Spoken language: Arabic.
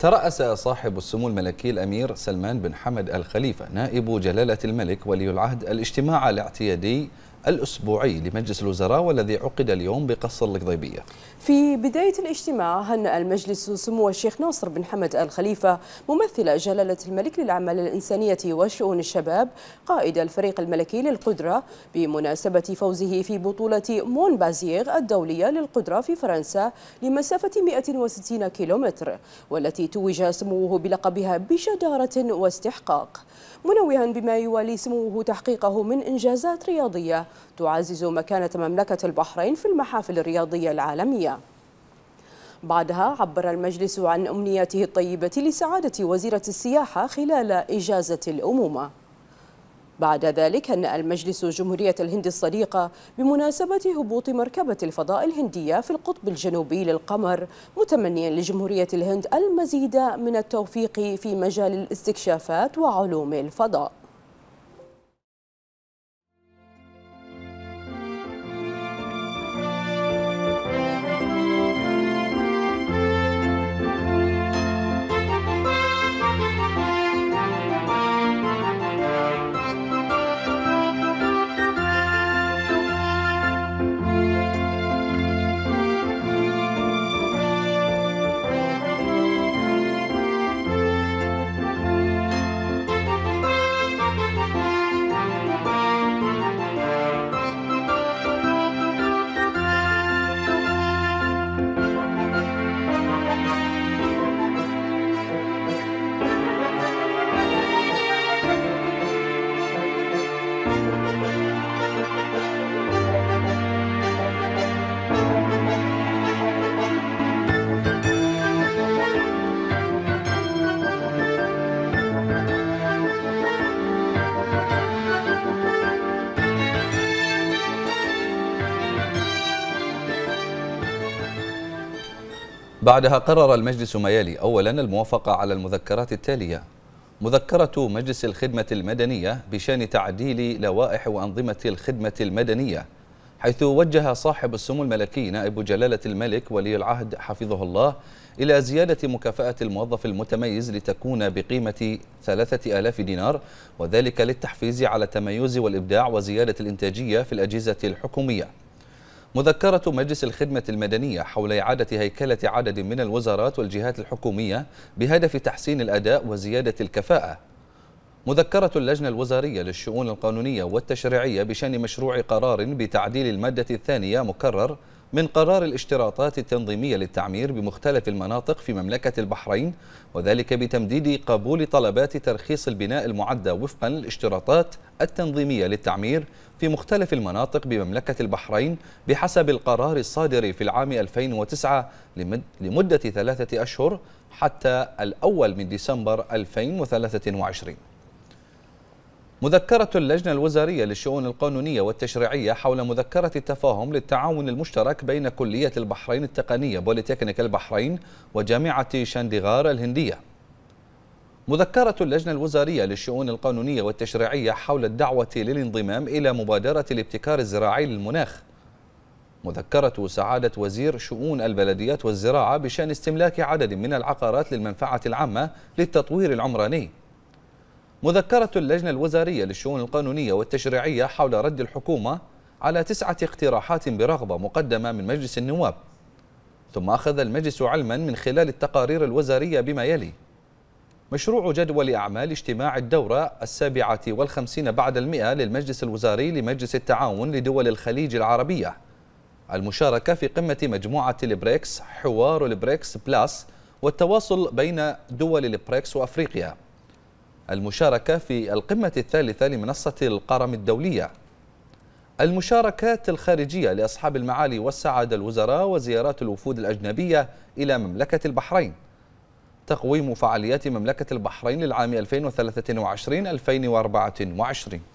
ترأس صاحب السمو الملكي الأمير سلمان بن حمد الخليفة نائب جلالة الملك ولي العهد الاجتماع الاعتيادي الأسبوعي لمجلس الوزراء والذي عقد اليوم بقصر القضيبية. في بداية الاجتماع هنأ المجلس سمو الشيخ ناصر بن حمد الخليفة ممثل جلالة الملك للأعمال الإنسانية وشؤون الشباب قائد الفريق الملكي للقدرة بمناسبة فوزه في بطولة مون بازيغ الدولية للقدرة في فرنسا لمسافة 160 كيلومتر، والتي توج سموه بلقبها بجدارة واستحقاق، منوها بما يوالي سموه تحقيقه من إنجازات رياضية تعزز مكانة مملكة البحرين في المحافل الرياضية العالمية. بعدها عبر المجلس عن أمنياته الطيبة لسعادة وزيرة السياحة خلال إجازة الأمومة. بعد ذلك هنأ المجلس جمهورية الهند الصديقة بمناسبة هبوط مركبة الفضاء الهندية في القطب الجنوبي للقمر، متمنيا لجمهورية الهند المزيد من التوفيق في مجال الاستكشافات وعلوم الفضاء. بعدها قرر المجلس ما يلي: أولا الموافقة على المذكرات التالية: مذكرة مجلس الخدمة المدنية بشأن تعديل لوائح وأنظمة الخدمة المدنية، حيث وجه صاحب السمو الملكي نائب جلالة الملك ولي العهد حفظه الله إلى زيادة مكافأة الموظف المتميز لتكون بقيمة 3000 دينار، وذلك للتحفيز على التميز والإبداع وزيادة الإنتاجية في الأجهزة الحكومية. مذكرة مجلس الخدمة المدنية حول إعادة هيكلة عدد من الوزارات والجهات الحكومية بهدف تحسين الأداء وزيادة الكفاءة. مذكرة اللجنة الوزارية للشؤون القانونية والتشريعية بشأن مشروع قرار بتعديل المادة الثانية مكرر من قرار الاشتراطات التنظيمية للتعمير بمختلف المناطق في مملكة البحرين، وذلك بتمديد قبول طلبات ترخيص البناء المعدة وفقا للاشتراطات التنظيمية للتعمير في مختلف المناطق بمملكة البحرين بحسب القرار الصادر في العام 2009 لمدة 3 أشهر حتى 1 ديسمبر 2023. مذكرة اللجنة الوزارية للشؤون القانونية والتشريعية حول مذكرة التفاهم للتعاون المشترك بين كلية البحرين التقنية بوليتكنيك البحرين وجامعة شانديغار الهندية. مذكرة اللجنة الوزارية للشؤون القانونية والتشريعية حول الدعوة للانضمام إلى مبادرة الابتكار الزراعي للمناخ. مذكرة سعادة وزير شؤون البلديات والزراعة بشأن استملاك عدد من العقارات للمنفعة العامة للتطوير العمراني. مذكرة اللجنة الوزارية للشؤون القانونية والتشريعية حول رد الحكومة على 9 اقتراحات برغبة مقدمة من مجلس النواب. ثم أخذ المجلس علما من خلال التقارير الوزارية بما يلي: مشروع جدول أعمال اجتماع الدورة 57 بعد 100 للمجلس الوزاري لمجلس التعاون لدول الخليج العربية، المشاركة في قمة مجموعة البريكس، حوار البريكس بلاس والتواصل بين دول البريكس وأفريقيا، المشاركة في القمة الثالثة لمنصة القرم الدولية، المشاركات الخارجية لأصحاب المعالي والسعادة الوزراء وزيارات الوفود الأجنبية إلى مملكة البحرين، تقويم فعاليات مملكة البحرين للعام 2023-2024.